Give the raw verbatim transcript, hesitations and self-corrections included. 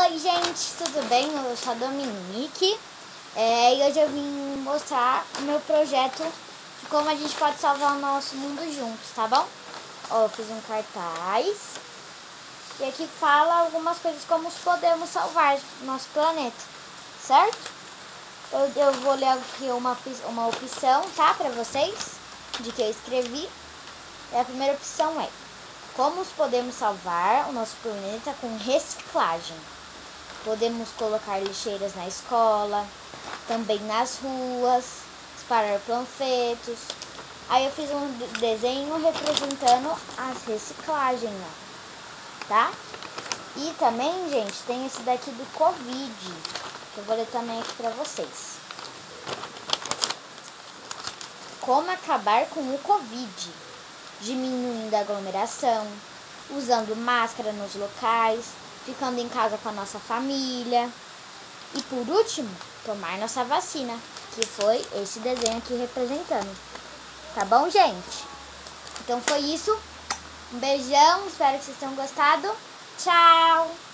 Oi gente, tudo bem? Eu sou a Dominique é, e hoje eu vim mostrar o meu projeto de como a gente pode salvar o nosso mundo juntos, tá bom? Ó, eu fiz um cartaz e aqui fala algumas coisas como podemos salvar o nosso planeta, certo? Eu, eu vou ler aqui uma, uma opção, tá, pra vocês, de que eu escrevi. E a primeira opção é: como podemos salvar o nosso planeta com reciclagem? Podemos colocar lixeiras na escola, também nas ruas, espalhar panfletos. Aí eu fiz um desenho representando as reciclagens, ó, tá? E também, gente, tem esse daqui do Covid, que eu vou ler também aqui pra vocês. Como acabar com o Covid? Diminuindo a aglomeração, usando máscara nos locais, ficando em casa com a nossa família. E por último, tomar nossa vacina, que foi esse desenho aqui representando. Tá bom, gente? Então foi isso. Um beijão, espero que vocês tenham gostado. Tchau!